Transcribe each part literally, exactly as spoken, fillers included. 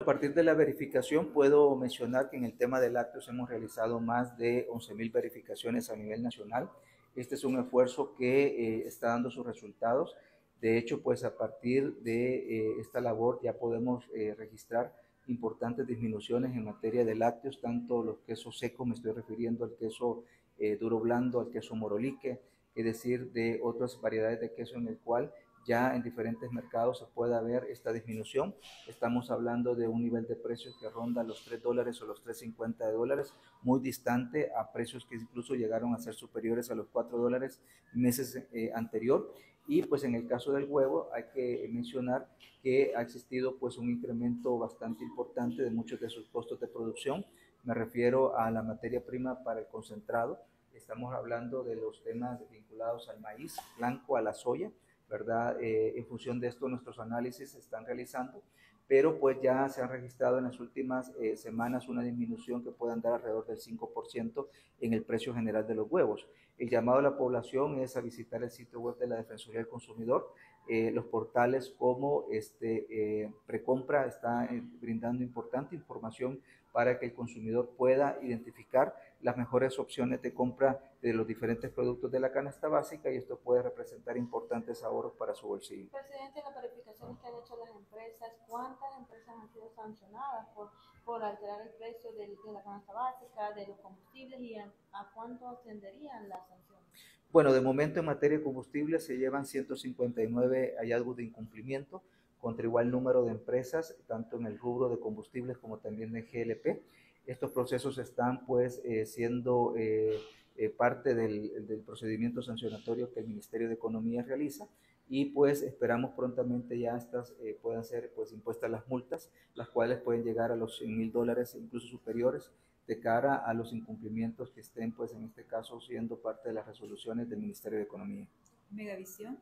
A partir de la verificación puedo mencionar que en el tema de lácteos hemos realizado más de once mil verificaciones a nivel nacional. Este es un esfuerzo que eh, está dando sus resultados. De hecho, pues a partir de eh, esta labor ya podemos eh, registrar importantes disminuciones en materia de lácteos, tanto los quesos secos, me estoy refiriendo al queso eh, duro blando, al queso morolique, es decir, de otras variedades de queso en el cual ya en diferentes mercados se pueda ver esta disminución. Estamos hablando de un nivel de precios que ronda los tres dólares o los tres cincuenta de dólares, muy distante a precios que incluso llegaron a ser superiores a los cuatro dólares meses eh, anterior. Y pues en el caso del huevo hay que mencionar que ha existido pues un incremento bastante importante de muchos de sus costos de producción. Me refiero a la materia prima para el concentrado. Estamos hablando de los temas vinculados al maíz blanco, a la soya, ¿verdad? Eh, en función de esto nuestros análisis se están realizando, pero pues ya se han registrado en las últimas eh, semanas una disminución que puede andar alrededor del cinco por ciento en el precio general de los huevos. El llamado a la población es a visitar el sitio web de la Defensoría del Consumidor. Eh, los portales como este, eh, Precompra está eh, brindando importante información para que el consumidor pueda identificar las mejores opciones de compra de los diferentes productos de la canasta básica, y esto puede representar importantes ahorros para su bolsillo. Presidente, las verificaciones que han hecho las empresas, ¿cuántas empresas han sido sancionadas por, por alterar el precio de, de la canasta básica, de los combustibles, y a, a cuánto ascenderían las sanciones? Bueno, de momento en materia de combustible se llevan ciento cincuenta y nueve hallazgos de incumplimiento contra igual número de empresas, tanto en el rubro de combustibles como también de G L P. Estos procesos están pues eh, siendo eh, eh, parte del, del procedimiento sancionatorio que el Ministerio de Economía realiza, y pues esperamos prontamente ya estas eh, puedan ser pues impuestas las multas, las cuales pueden llegar a los cien mil dólares, incluso superiores, de cara a los incumplimientos que estén, pues en este caso, siendo parte de las resoluciones del Ministerio de Economía. Megavisión.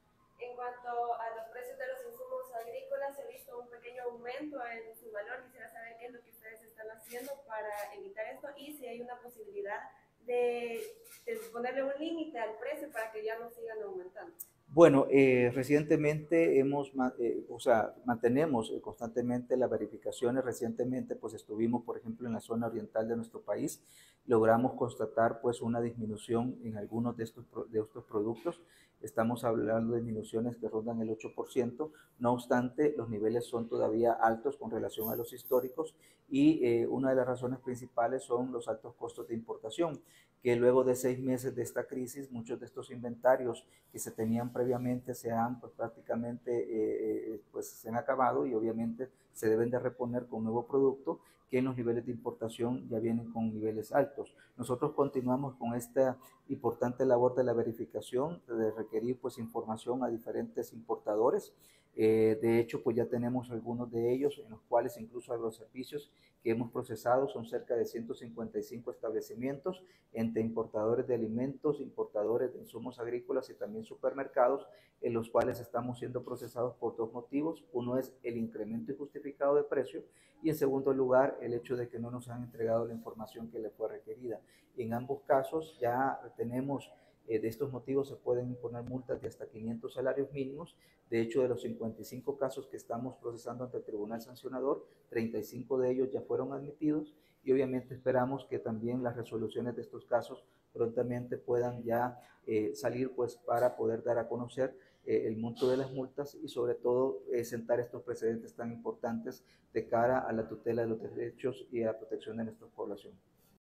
En cuanto a los precios de los insumos agrícolas, he visto un pequeño aumento en su valor. Quisiera saber qué es lo que ustedes están haciendo para evitar esto y si hay una posibilidad de, de ponerle un límite al precio para que ya no sigan aumentando. Bueno, eh, recientemente hemos, eh, o sea, mantenemos constantemente las verificaciones. Recientemente, pues estuvimos, por ejemplo, en la zona oriental de nuestro país, logramos constatar, pues, una disminución en algunos de estos, de estos productos. Estamos hablando de disminuciones que rondan el ocho por ciento. No obstante, los niveles son todavía altos con relación a los históricos, y eh, una de las razones principales son los altos costos de importación, que luego de seis meses de esta crisis, muchos de estos inventarios que se tenían previamente se han pues prácticamente eh, pues se han acabado, y obviamente se deben de reponer con un nuevo producto que en los niveles de importación ya vienen con niveles altos. Nosotros continuamos con esta importante labor de la verificación, de requerir pues información a diferentes importadores. Eh, de hecho, pues ya tenemos algunos de ellos, en los cuales incluso agroservicios que hemos procesado son cerca de ciento cincuenta y cinco establecimientos, entre importadores de alimentos, importadores de insumos agrícolas y también supermercados, en los cuales estamos siendo procesados por dos motivos. Uno es el incremento injustificado de precio, y en segundo lugar el hecho de que no nos han entregado la información que le fue requerida. En ambos casos ya tenemos eh, de estos motivos se pueden imponer multas de hasta quinientos salarios mínimos. De hecho, de los cincuenta y cinco casos que estamos procesando ante el Tribunal Sancionador, treinta y cinco de ellos ya fueron admitidos, y obviamente esperamos que también las resoluciones de estos casos prontamente puedan ya eh, salir pues para poder dar a conocer eh, el monto de las multas, y sobre todo eh, sentar estos precedentes tan importantes de cara a la tutela de los derechos y a la protección de nuestra población.